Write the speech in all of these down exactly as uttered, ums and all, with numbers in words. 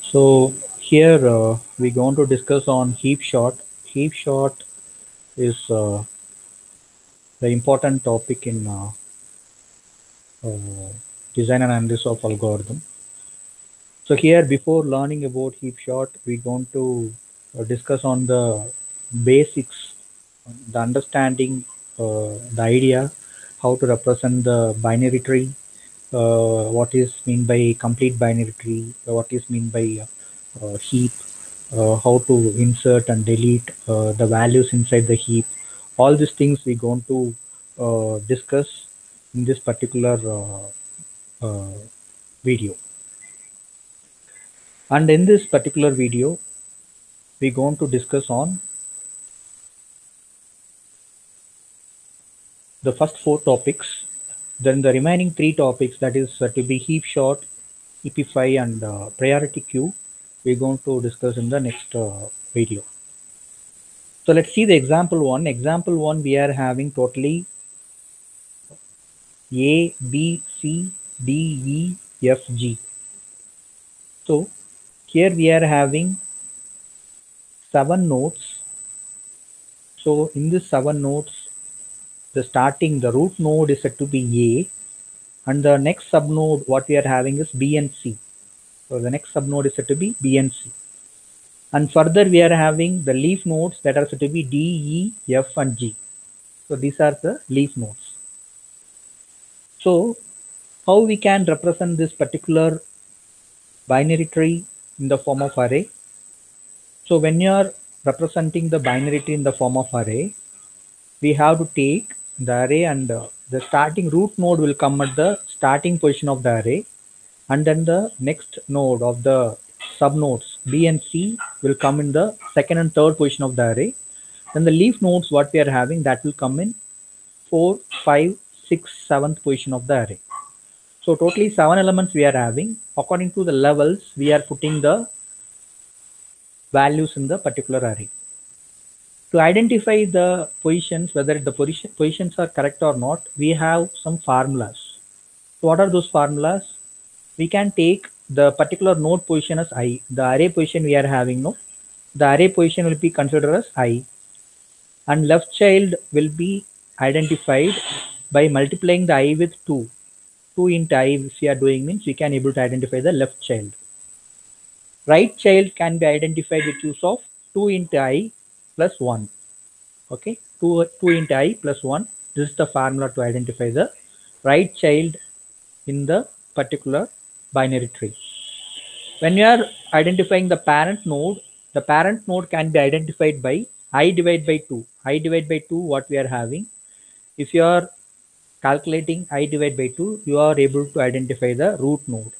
So here uh, we're going to discuss on heap shot. Heap shot is uh, the important topic in uh, uh, design and analysis of algorithm. So here, before learning about heap shot, we're going to uh, discuss on the basics, the understanding, uh, the idea, how to represent the binary tree, uh, what is mean by complete binary tree, what is mean by uh, heap, uh, how to insert and delete uh, the values inside the heap. All these things we're going to uh, discuss in this particular uh, uh, video. And in this particular video, we're going to discuss on the first four topics. Then the remaining three topics, that is uh, to be heap shot, heapify, and uh, priority queue, we're going to discuss in the next uh, video. So let's see the example one. Example one, we are having totally A, B, C, D, E, F, G. So here we are having seven nodes. So in this seven nodes, the starting, the root node is said to be A, and the next subnode what we are having is B and C. So the next subnode is said to be B and C. And further we are having the leaf nodes that are said to be D, E, F, and G. So these are the leaf nodes. So how we can represent this particular binary tree in the form of array? So when you are representing the binary tree in the form of array, we have to take the array, and uh, the starting root node will come at the starting position of the array, and then the next node of the subnodes B and C will come in the second and third position of the array. Then the leaf nodes what we are having, that will come in four, five, six, seventh position of the array. So totally seven elements we are having. According to the levels, we are putting the values in the particular array. To identify the positions, whether the position, positions are correct or not, we have some formulas. So what are those formulas? We can take the particular node position as I. The array position we are having, no? The array position will be considered as I. And left child will be identified by multiplying the I with two. two into I if we are doing means we can able to identify the left child. Right child can be identified with use of two into I plus one. Okay, two, two into I plus one. This is the formula to identify the right child in the particular binary tree. When you are identifying the parent node, the parent node can be identified by I divided by two. I divided by two, what we are having. If you are calculating I divided by two, you are able to identify the root node.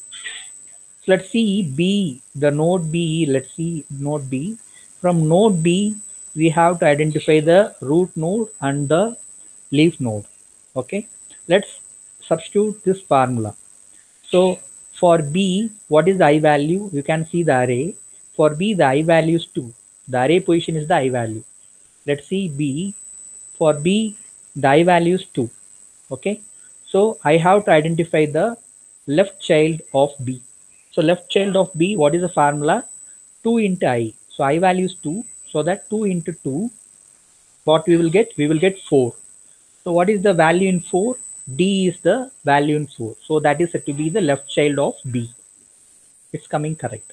So let's see B, the node B, let's see node B. From node B, we have to identify the root node and the leaf node. Okay, let's substitute this formula. So for B, what is the I value? You can see the array. For B, the I value is two. The array position is the I value. Let's see B. For B, the I value is two. Okay, so I have to identify the left child of B. So left child of B, what is the formula? two into I. So I value is two. So that two into two, what we will get? We will get four. So what is the value in four? D is the value in four. So that is said to be the left child of B. It's coming correct.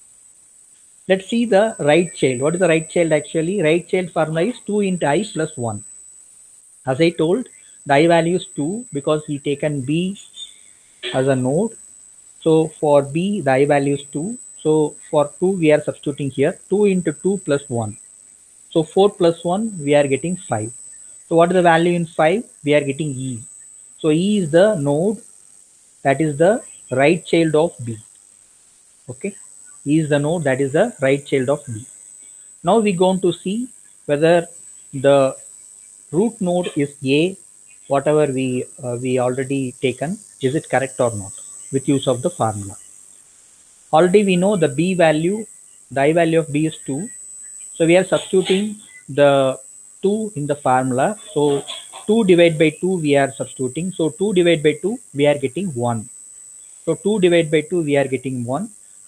Let's see the right child. What is the right child actually? Right child formula is two into I plus one. As I told, the I value is two because we taken B as a node. So for B, the I value is two. So for two, we are substituting here two into two plus one. So four plus one, we are getting five. So what is the value in five? We are getting E. So E is the node, that is the right child of B. Okay, E is the node, that is the right child of B. Now we going to see whether the root node is A, whatever we uh, we already taken, is it correct or not with use of the formula. Already we know the B value, the I value of B is two. So we are substituting the two in the formula. So two divided by two we are substituting. So two divided by two we are getting one. So two divided by two we are getting one.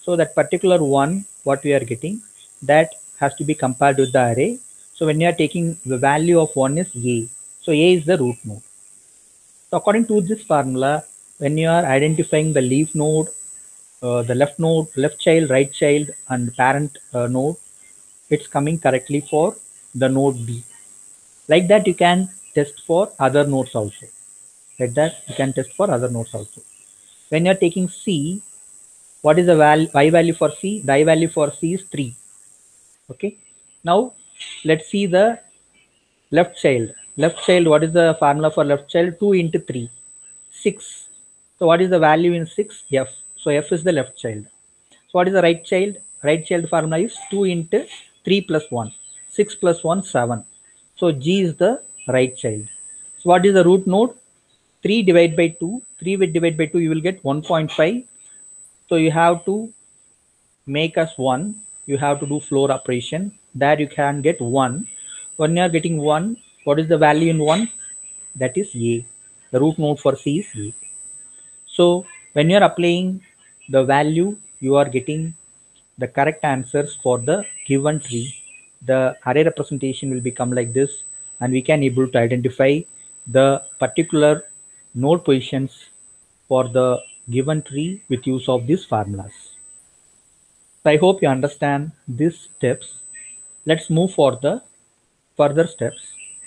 So that particular one, what we are getting, that has to be compared with the array. So when you are taking the value of one is A. So A is the root node. So according to this formula, when you are identifying the leaf node, uh, the left node, left child, right child, and parent uh, node, it's coming correctly for the node B. Like that, you can test for other nodes also. Like that, you can test for other nodes also. When you are taking C, what is the val I value for C? The I value for C is three. Okay. Now, let's see the left child. Left child, what is the formula for left child? two into three, six. So what is the value in six? F. So F is the left child. So what is the right child? Right child formula is two into three plus one. six plus one, seven. So G is the right child. So what is the root node? three divided by two. three divided by two, you will get one point five. So you have to make us one. You have to do floor operation. There you can get one. When you are getting one, what is the value in one? That is A. The root node for C is A. So when you are applying the value, you are getting the correct answers for the given tree. The array representation will become like this, and we can able to identify the particular node positions for the given tree with use of these formulas. So I hope you understand these steps. Let's move for the further steps.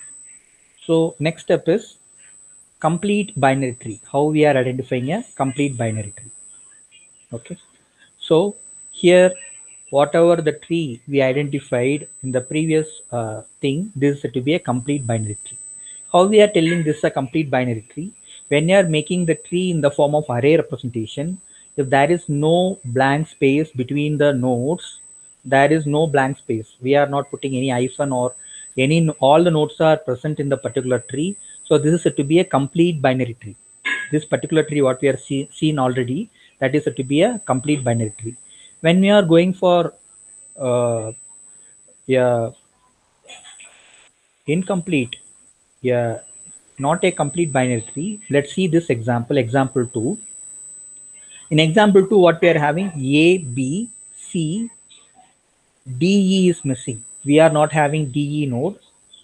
So next step is complete binary tree. How we are identifying a complete binary tree. Okay. So here, whatever the tree we identified in the previous uh, thing, this is to be a complete binary tree. How we are telling this a complete binary tree? When you are making the tree in the form of array representation, if there is no blank space between the nodes, there is no blank space. We are not putting any hyphen or any, all the nodes are present in the particular tree. So this is said to be a complete binary tree. This particular tree, what we are see, seen already, that is said to be a complete binary tree. When we are going for uh, yeah, incomplete, yeah, not a complete binary tree, let's see this example, example two. In example two, what we are having, A, B, C, D, E is missing. We are not having D, E node.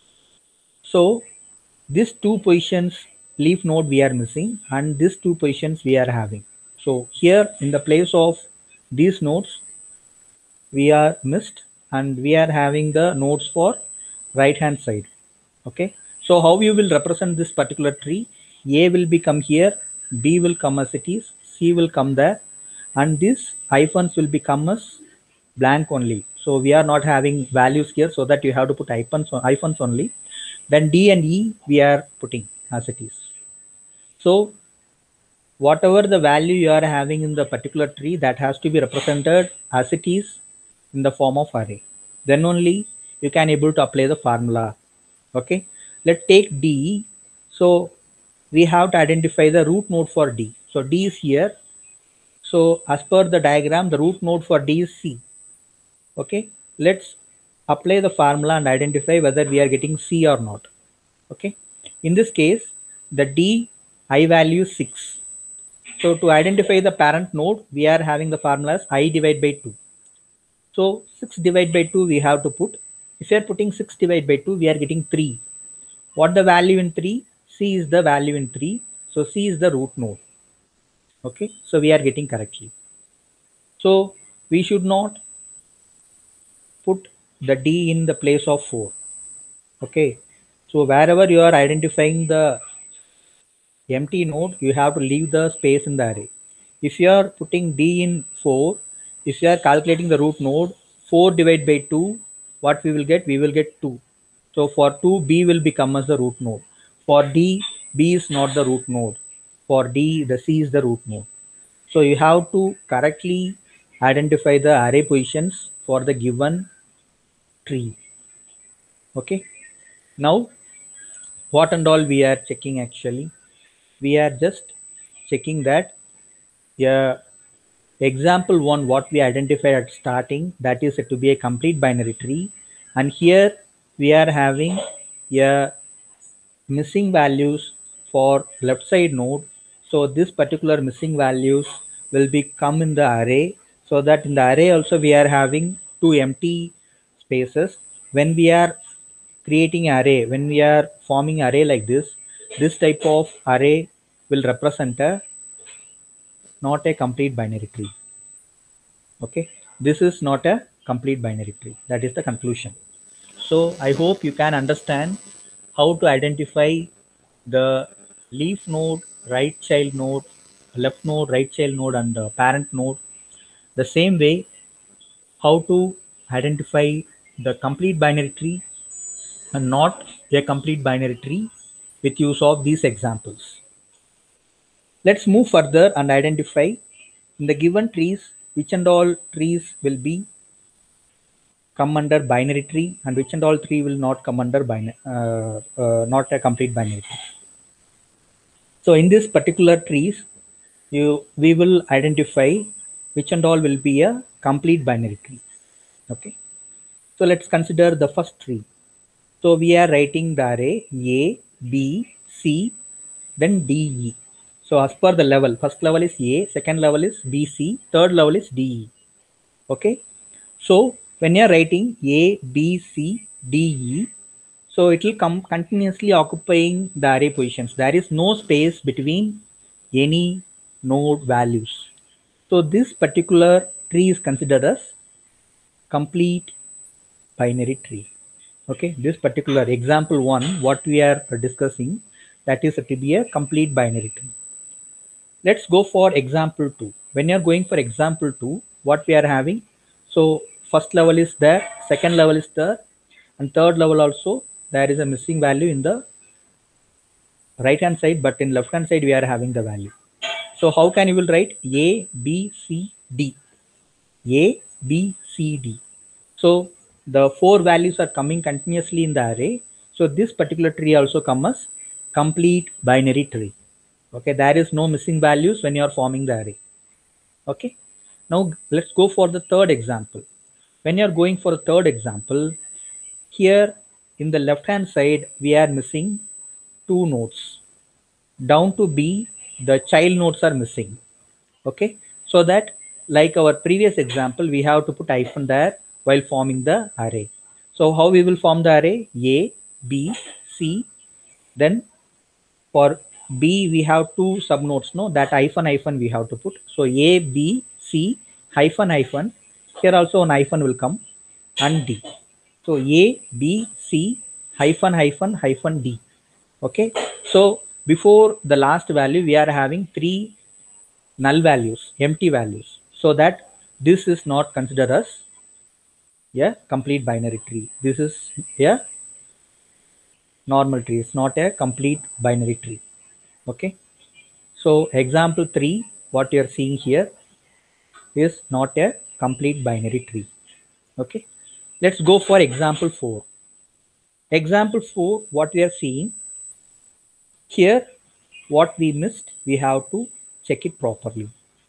So these two positions leaf node we are missing, and these two positions we are having. So here in the place of these nodes, we are missed, and we are having the nodes for right hand side. Okay. So how you will represent this particular tree? A will become here, B will come as it is, C will come there, and these hyphens will become as blank only. So we are not having values here, so that you have to put hyphens, hyphens only. Then D and E we are putting as it is. So whatever the value you are having in the particular tree, that has to be represented as it is in the form of array. Then only you can able to apply the formula. Okay. Let's take D. So we have to identify the root node for D. So D is here. So as per the diagram, the root node for D is C. Okay. Let's apply the formula and identify whether we are getting C or not. Okay. In this case, the D I value is six. So to identify the parent node, we are having the formulas I divided by two. So six divided by two we have to put. If you are putting six divided by two, we are getting three. What the value in three? C is the value in three. So C is the root node. Okay. So we are getting correctly. So we should not put the D in the place of four. Okay. So wherever you are identifying the empty node, you have to leave the space in the array. If you are putting D in four, if you are calculating the root node, four divided by two, what we will get? We will get two. So for two, B will become as the root node. For D, B is not the root node. For D, the C is the root node. So you have to correctly identify the array positions for the given tree. Okay. Now, what and all we are checking actually? We are just checking that yeah, example one, what we identified at starting, that is to be a complete binary tree. And here we are having a missing values for left side node. So this particular missing values will be come in the array So that in the array also we are having two empty spaces. When we are creating array, when we are forming array like this, this type of array will represent a not a complete binary tree. Okay, this is not a complete binary tree. That is the conclusion. So I hope you can understand how to identify the leaf node, right child node, left node, right child node, and the parent node. The same way, how to identify the complete binary tree and not a complete binary tree with use of these examples. Let's move further and identify in the given trees which and all trees will be come under binary tree and which and all three will not come under binary, uh, uh, not a complete binary tree. So in this particular trees, you we will identify which and all will be a complete binary tree. Okay. So let's consider the first tree. So we are writing the array A, B, C, then D, E. So as per the level, first level is A, second level is B, C, third level is D, E. Okay. So when you are writing A, B, C, D, E, so it will come continuously occupying the array positions. There is no space between any node values. So this particular tree is considered as complete binary tree. Okay, this particular example one, what we are discussing, that is to be a complete binary tree. Let's go for example two. When you are going for example two, what we are having, so first level is there, second level is there, and third level also there is a missing value in the right hand side, but in left hand side we are having the value. So how can you will write A, B, C, D? A, B, C, D. So the four values are coming continuously in the array. So this particular tree also comes as complete binary tree. Okay, there is no missing values when you are forming the array. Okay, now let's go for the third example. When you are going for the third example, here in the left hand side we are missing two nodes. Down to B, the child nodes are missing. Okay, so that like our previous example, we have to put hyphen there while forming the array. So how we will form the array? A, B, C, then for B we have two subnodes, no, that hyphen hyphen we have to put. So A, B, C, hyphen hyphen, here also an hyphen will come, and D. So A, B, C, hyphen hyphen hyphen D. Okay, so before the last value we are having three null values, empty values, so that this is not considered as a complete binary tree. This is a normal tree. It's not a complete binary tree. Okay, so example three, what you are seeing here is not a complete binary tree. Okay, let's go for example four. Example four, what we are seeing here, what we missed, we have to check it properly.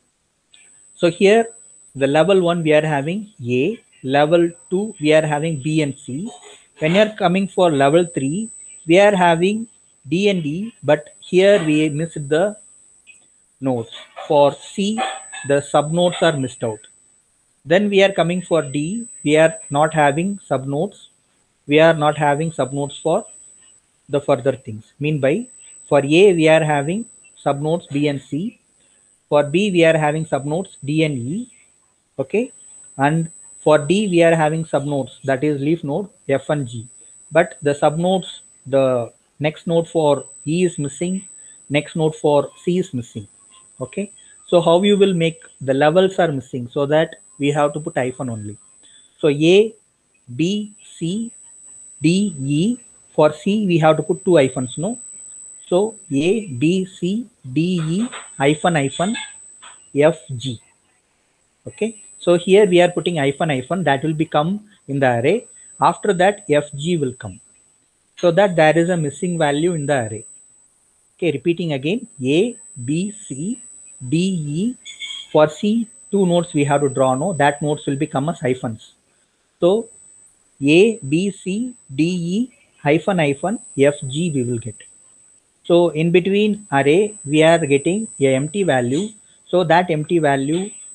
So here the level one we are having A, level two we are having B and C. When you are coming for level three, we are having D and E, but here we missed the nodes. For C, the subnodes are missed out. Then we are coming for D, we are not having subnodes. We are not having subnodes for the further things. Mean by, for A we are having subnodes B and C. For B we are having subnodes D and E. Okay, and for D we are having subnodes, that is leaf node F and G. But the subnodes, the next node for E is missing, next node for C is missing. Okay, so how you will make the levels are missing, so that we have to put hyphen only. So A, B, C, D, E. For C we have to put two hyphens, no? So A, B, C, D, E, hyphen hyphen F, G. Okay, so here we are putting hyphen hyphen, that will become in the array. After that F, G will come, so that there is a missing value in the array. Okay, repeating again, A, B, C, D, E. For C, two nodes we have to draw, no, that nodes will become as hyphens. So A, B, C, D, E, hyphen hyphen F, G we will get. So in between array we are getting a empty value, so that empty value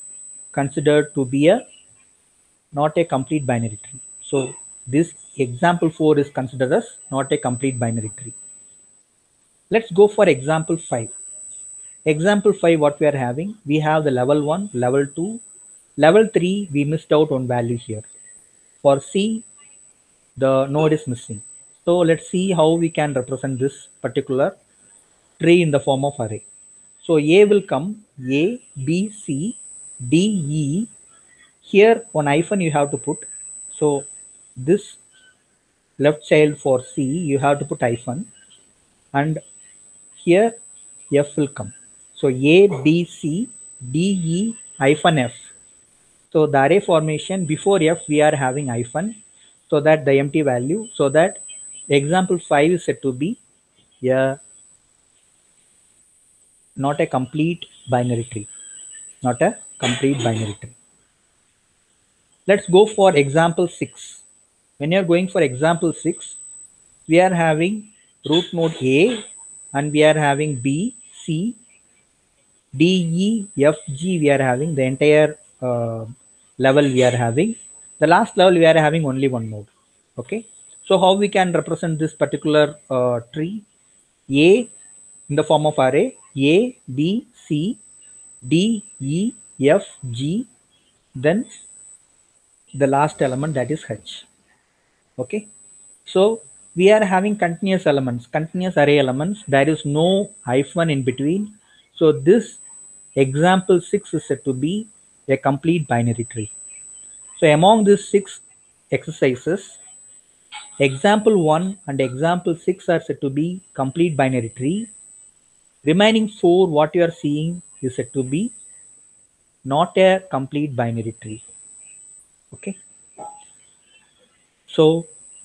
considered to be a not a complete binary tree. So this example four is considered as not a complete binary tree. Let's go for example five. Example five, what we are having, we have the level one, level two, level three, we missed out one value here. For C, the node is missing. So let's see how we can represent this particular tree in the form of array. So A will come A, B, C, D, E. Here one hyphen you have to put. So this left child for C, you have to put hyphen, and here F will come. So A, B, C, D, E, hyphen F. So the array formation before F we are having hyphen, so that the empty value, so that example five is said to be a not a complete binary tree. Not a complete binary tree. Let's go for example six. When you are going for example six, we are having root node A and we are having B, C, D, E, F, G, we are having the entire uh, level we are having. The last level we are having only one node. Okay. So how we can represent this particular uh, tree? A in the form of array, A, B, C, D, E, F, G, then the last element, that is H. Okay. So we are having continuous elements, continuous array elements. There is no hyphen in between. So this example six is said to be a complete binary tree. So among these six exercises, example one and example six are said to be complete binary tree. Remaining four, what you are seeing, is said to be not a complete binary tree. Okay. So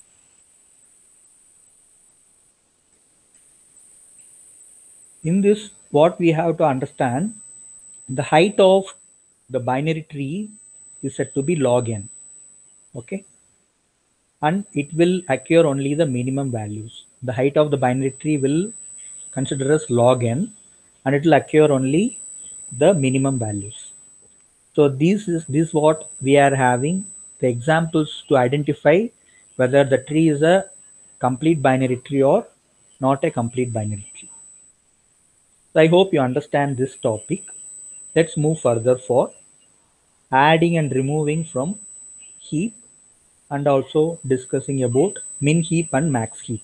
in this, what we have to understand, the height of the binary tree is said to be log n. Okay. And it will occur only the minimum values. The height of the binary tree will consider as log n, and it will occur only the minimum values. So this is this what we are having the examples to identify whether the tree is a complete binary tree or not a complete binary tree. So I hope you understand this topic. Let's move further for adding and removing from heap, and also discussing about min heap and max heap.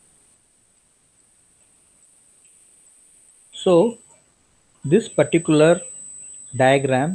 So this particular diagram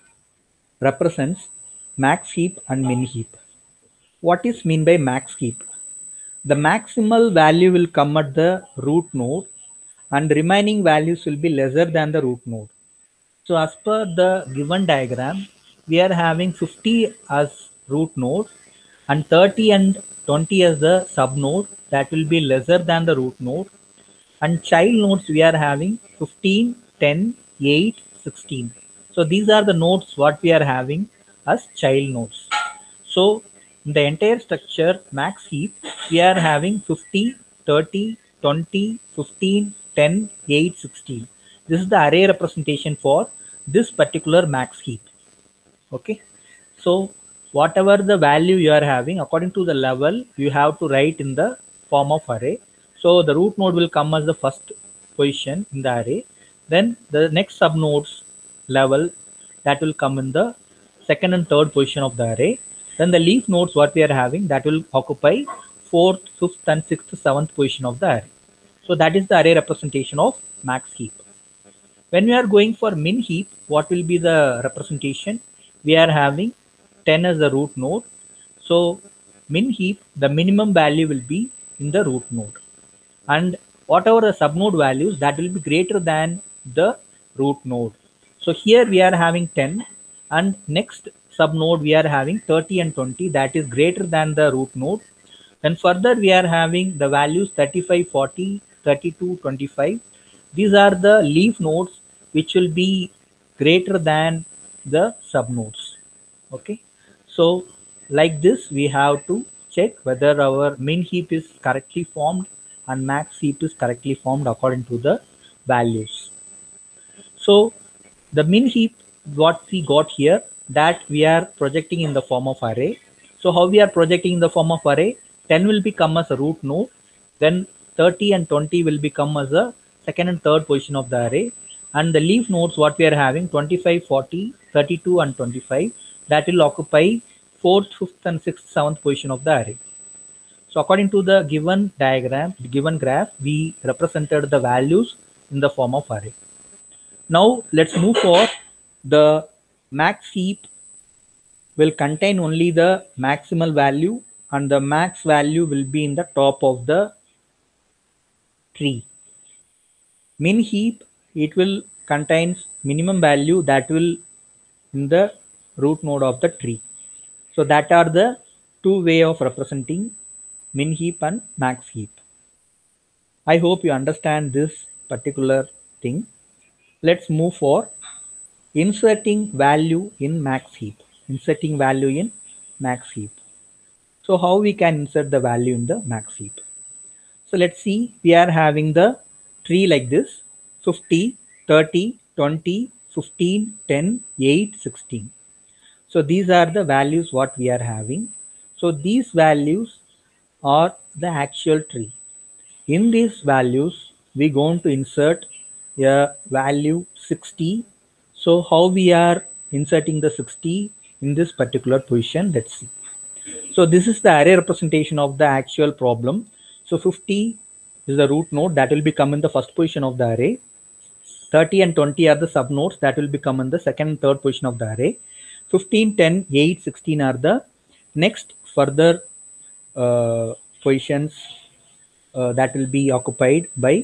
represents max heap and min heap. What is mean by max heap? The maximal value will come at the root node and remaining values will be lesser than the root node. So as per the given diagram, we are having fifty as root node and thirty and twenty as the sub node, that will be lesser than the root node. And child nodes we are having fifteen, ten, eight, sixteen. So these are the nodes what we are having as child nodes. So in the entire structure max heap, we are having fifty, thirty, twenty, fifteen, ten, eight, sixteen. This is the array representation for this particular max heap. Okay. So whatever the value you are having, according to the level, you have to write in the form of array. So the root node will come as the first position in the array. Then the next sub nodes level, that will come in the second and third position of the array. Then the leaf nodes what we are having, that will occupy fourth, fifth and sixth, seventh position of the array. So that is the array representation of max heap. When we are going for min heap, what will be the representation? We are having ten as the root node. So min heap, the minimum value will be in the root node. And whatever the subnode values, that will be greater than the root node. So here we are having ten, and next subnode we are having thirty and twenty, that is greater than the root node. Then further we are having the values thirty-five, forty, thirty-two, twenty-five. These are the leaf nodes which will be greater than the subnodes. Okay. So like this we have to check whether our min heap is correctly formed and max heap is correctly formed according to the values. So the min heap what we got here, that we are projecting in the form of array. So how we are projecting in the form of array? ten will become as a root node, then thirty and twenty will become as a second and third position of the array, and the leaf nodes what we are having twenty-five, forty, thirty-two and twenty-five, that will occupy fourth, fifth and sixth, seventh position of the array. So according to the given diagram, the given graph, we represented the values in the form of array. Now let's move for the max heap will contain only the maximal value, and the max value will be in the top of the tree. Min heap, it will contains minimum value that will in the root node of the tree. So that are the two way of representing min heap and max heap. I hope you understand this particular thing. Let's move for inserting value in max heap. Inserting value in max heap. So how we can insert the value in the max heap? So let's see, we are having the tree like this: fifty, thirty, twenty, fifteen, ten, eight, sixteen. So these are the values what we are having. So these values are the actual tree. In these values, we going to insert a value sixty. So how we are inserting the sixty in this particular position? Let's see. So this is the array representation of the actual problem. So fifty is the root node that will become in the first position of the array. thirty and twenty are the subnodes that will become in the second and third position of the array. fifteen, ten, eight, sixteen are the next further uh, positions uh, that will be occupied by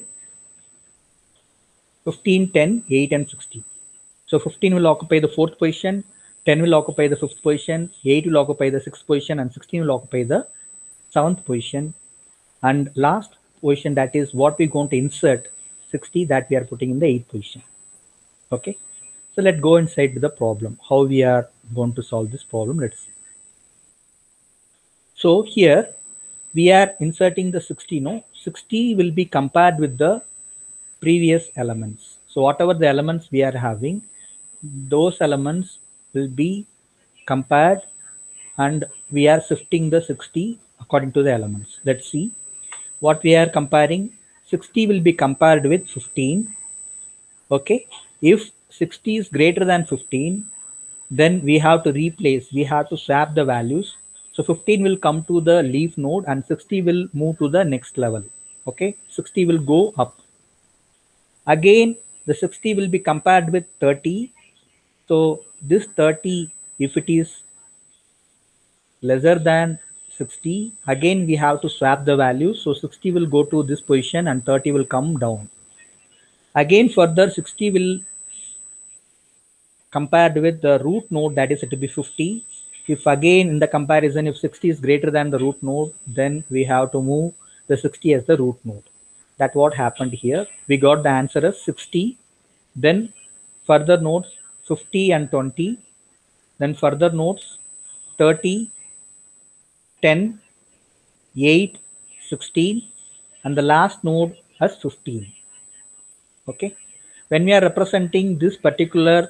fifteen, ten, eight and sixteen. So fifteen will occupy the fourth position, ten will occupy the fifth position, eight will occupy the sixth position, and sixteen will occupy the seventh position. And last position, that is what we're going to insert, sixty, that we are putting in the eighth position. Okay, so let's go inside the problem, how we are going to solve this problem. Let's see. So here we are inserting the sixty. No, sixty will be compared with the previous elements. So whatever the elements we are having, those elements will be compared, and we are shifting the sixty according to the elements. Let's see what we are comparing. sixty will be compared with fifteen. Okay, if sixty is greater than fifteen, then we have to replace, we have to swap the values. So fifteen will come to the leaf node and sixty will move to the next level. Okay, sixty will go up. Again, the sixty will be compared with thirty. So this thirty, if it is lesser than sixty, again we have to swap the values. So sixty will go to this position and thirty will come down. Again further sixty will compared with the root node, that is it will be fifty. If again in the comparison, if sixty is greater than the root node, then we have to move the sixty as the root node. That's what happened here. We got the answer as sixty. Then further nodes fifty and twenty. Then further nodes thirty, ten, eight, sixteen, and the last node as fifteen. Okay. When we are representing this particular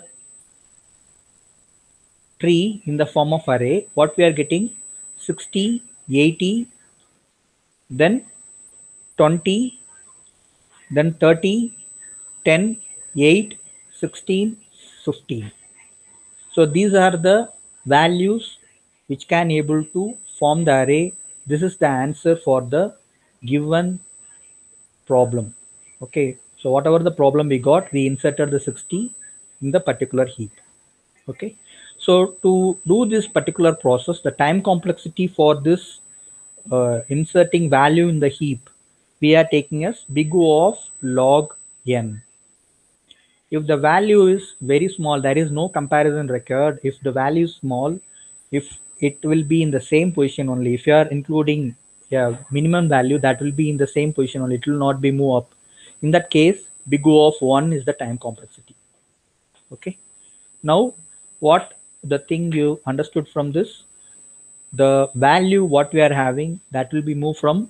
tree in the form of array, what we are getting? sixty, eighty, then twenty, then thirty, ten, eight, sixteen, fifteen. So these are the values which can able to form the array. This is the answer for the given problem. Okay, so whatever the problem we got, we inserted the sixty in the particular heap. Okay, so to do this particular process, the time complexity for this uh, inserting value in the heap, we are taking as big O of log n. If the value is very small, there is no comparison required. If the value is small, if it will be in the same position only. If you are including yeah, minimum value, that will be in the same position only. It will not be move up. In that case, big O of one is the time complexity. Okay. Now, what the thing you understood from this, the value what we are having, that will be moved from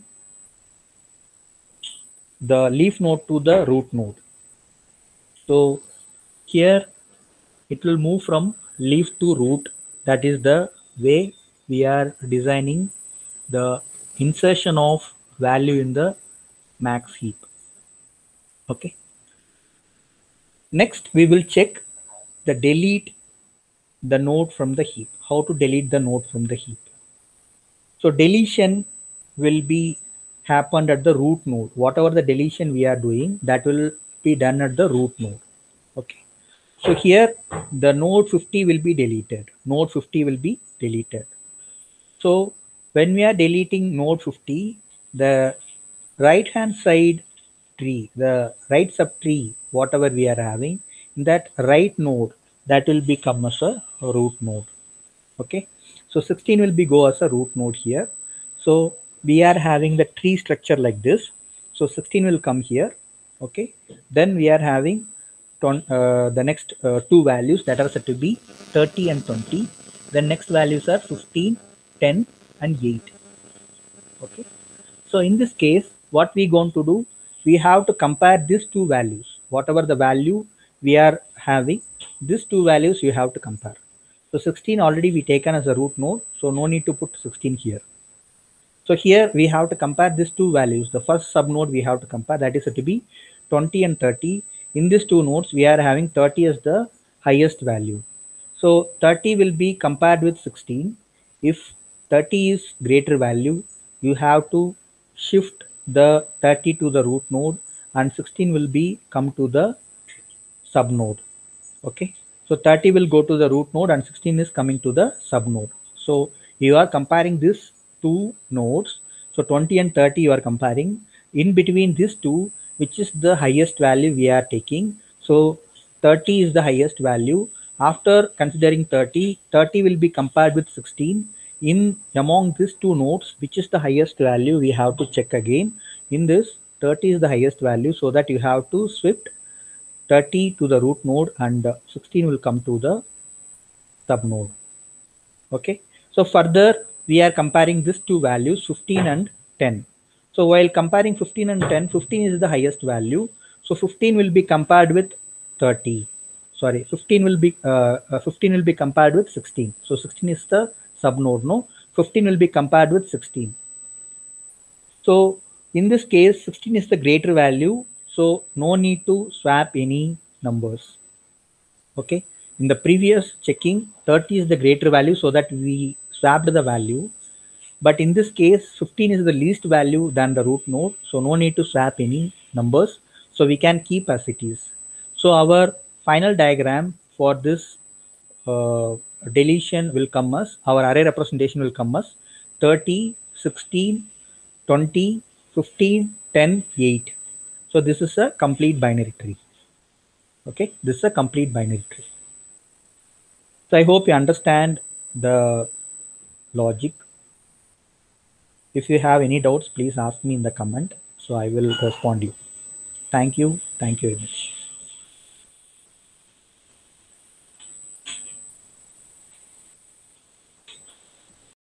the leaf node to the root node. So here it will move from leaf to root. That is the way we are designing the insertion of value in the max heap. Okay. Next, we will check the delete the node from the heap. How to delete the node from the heap. So deletion will be happened at the root node. Whatever the deletion we are doing, that will be done at the root node. Okay. So here the node fifty will be deleted. Node fifty will be deleted. So when we are deleting node fifty, the right hand side tree, the right subtree, whatever we are having, in that right node, that will become as a root node. Okay. So sixteen will be go as a root node here. So we are having the tree structure like this. So sixteen will come here. Okay. Then we are having uh, the next uh, two values that are set to be thirty and twenty. The next values are fifteen, ten and eight. Okay. So in this case, what we going to do, we have to compare these two values. Whatever the value we are having, these two values you have to compare. So sixteen already we taken as a root node, so no need to put sixteen here. So here we have to compare these two values. The first sub node we have to compare, that is to be twenty and thirty. In these two nodes, we are having thirty as the highest value. So thirty will be compared with sixteen. If thirty is greater value, you have to shift the thirty to the root node and sixteen will be come to the sub node. Okay. So thirty will go to the root node and sixteen is coming to the sub node. So you are comparing these two nodes. So twenty and thirty you are comparing. In between these two, which is the highest value we are taking. So thirty is the highest value. After considering thirty, thirty will be compared with sixteen. In among these two nodes, which is the highest value, we have to check again. In this, thirty is the highest value, so that you have to shift thirty to the root node and sixteen will come to the sub node. Okay. So further we are comparing these two values, fifteen and ten. So while comparing fifteen and ten, fifteen is the highest value. So fifteen will be compared with thirty. Sorry, fifteen will be uh, fifteen will be compared with sixteen. So sixteen is the sub node. No, fifteen will be compared with sixteen. So in this case, sixteen is the greater value. So no need to swap any numbers. Okay. In the previous checking, thirty is the greater value, so that we swapped the value. But in this case, fifteen is the least value than the root node. So no need to swap any numbers. So we can keep as it is. So our final diagram for this uh, deletion will come as, our array representation will come as thirty, sixteen, twenty, fifteen, ten, eight. So this is a complete binary tree. Okay, this is a complete binary tree. So I hope you understand the logic. If you have any doubts, please ask me in the comment. So I will respond you. Thank you. Thank you very much.